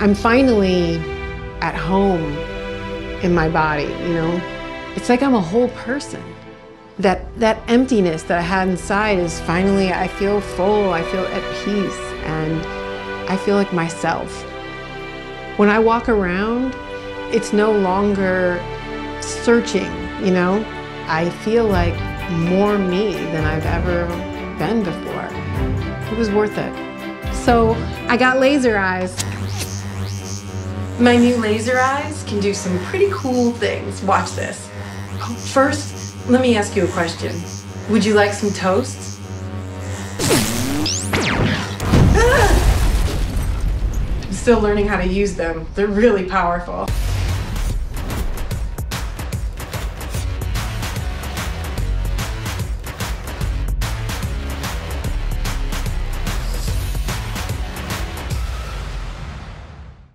I'm finally at home in my body, you know? It's like I'm a whole person. That emptiness that I had inside is finally, I feel full, I feel at peace, and I feel like myself. When I walk around, it's no longer searching, you know? I feel like more me than I've ever been before. It was worth it. So I got laser eyes. My new laser eyes can do some pretty cool things. Watch this. First, let me ask you a question. Would you like some toast? I'm still learning how to use them. They're really powerful.